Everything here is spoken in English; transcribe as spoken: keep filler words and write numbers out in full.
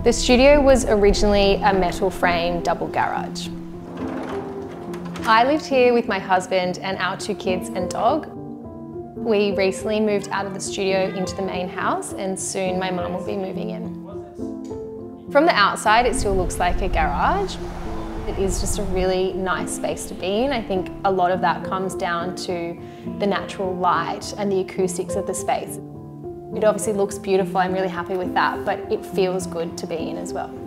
The studio was originally a metal frame double garage. I lived here with my husband and our two kids and dog. We recently moved out of the studio into the main house, and soon my mum will be moving in. From the outside, it still looks like a garage. It is just a really nice space to be in. I think a lot of that comes down to the natural light and the acoustics of the space. It obviously looks beautiful, I'm really happy with that, but it feels good to be in as well.